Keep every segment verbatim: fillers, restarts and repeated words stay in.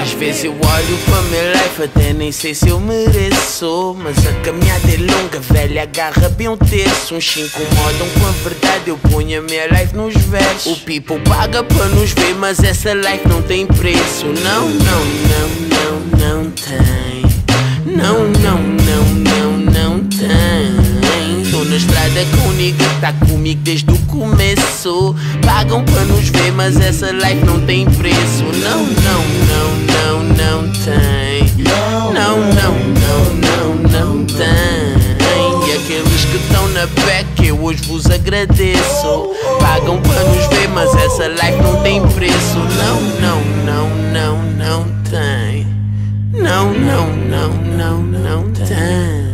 Às vezes eu olho para minha life, até nem sei se eu mereço. Mas a caminhada é longa, velha, agarra bem um terço. Uns se incomodam com a verdade, eu ponho a minha life nos versos. O people paga para nos ver, mas essa life não tem preço. Não, não, não, não, não tem. Não, não, não, não, não tem. Tô na estrada com o nigga, tá comigo desde o começo. Pagam para nos ver, mas essa life não tem preço. Não, não, não, não, não tem. Não, não, não, não, não tem. E aqueles que estão na back, eu hoje vos agradeço. Pagam para nos ver, mas essa life não tem preço. Não, não, não, não, não tem. Não, não, não, não, não tem.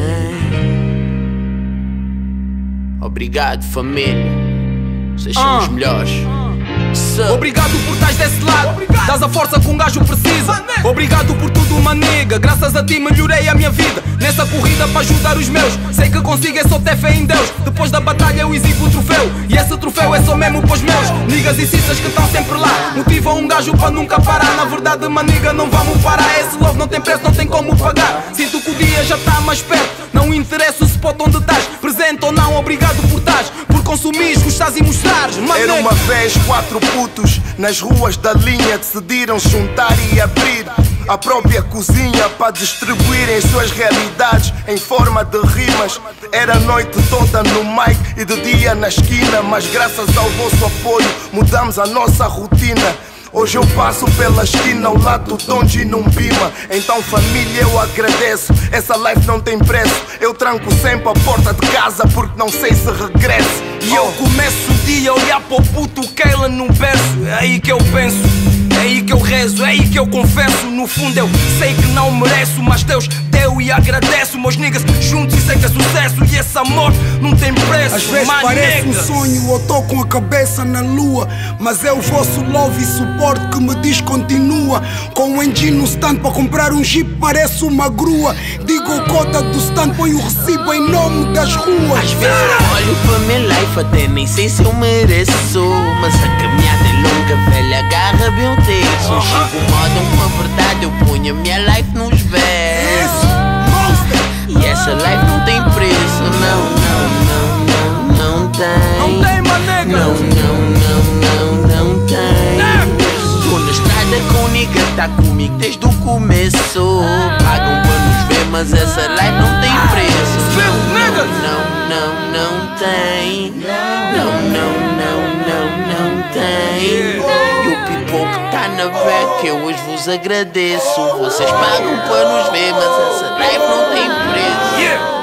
Obrigado, família. Vocês são uh. os melhores. So. Obrigado por estás desse lado. Obrigado. Dás a força que um gajo precisa. Obrigado por tudo, uma nega. Graças a ti melhorei a minha vida nessa corrida para ajudar os meus. Sei que consigo, é só ter fé em Deus. Depois da batalha eu exibo o troféu. E esse troféu é só mesmo para os meus niggas e cissas que estão sempre lá. Motivam um gajo para nunca parar. Na verdade, uma nigga, não vamos parar. Esse love não tem preço, não tem como pagar. Sinto que o dia já está mais perto. Não interessa o spot onde estás, presente ou não, obrigado por estás. Por consumir, gostas e mostrares. Era uma vez quatro putos nas ruas da linha decidiram se juntar e abrir a própria cozinha para distribuírem suas realidades em forma de rimas. Era a noite toda no mic e de dia na esquina, mas graças ao vosso apoio mudamos a nossa rotina. Hoje eu passo pela esquina ao lado do Donji num Bima. Então família eu agradeço, essa life não tem preço. Eu tranco sempre a porta de casa porque não sei se regresso. E eu começo o dia a olhar para o puto Kayla num verso. É aí que eu penso, é aí que eu rezo, é aí que eu confesso. No fundo eu sei que não mereço, mas Deus deu e agradeço. Meus niggas juntos e sei que é sucesso. E esse amor não tem preço. Às vezes parece um sonho, eu tô com a cabeça na lua, mas é o vosso love e suporte que me diz continua. Com o engine no stand para comprar um jeep parece uma grua. Digo o cota do stand, põe o recibo em nome das ruas. Às vezes eu olho para minha life, até nem sei se eu mereço. Mas a caminhada é longa, velha, agarra bem o terço. Uns se incomodam com a verdade, eu ponho a minha life nos versos. E essa life não tem preço. Não, não, não, não, não tem. Não tem, mané. Não, não, não, não, não tem. Tô na estrada com o nigga, tá comigo desde o começo. Pagam para nos ver, mas essa life não tem preço. Não, não, não, não tem. Não, não, não, não, não tem. E o people que tá na back, eu hoje vos agradeço. Vocês pagam para nos ver, mas essa life não tem preço.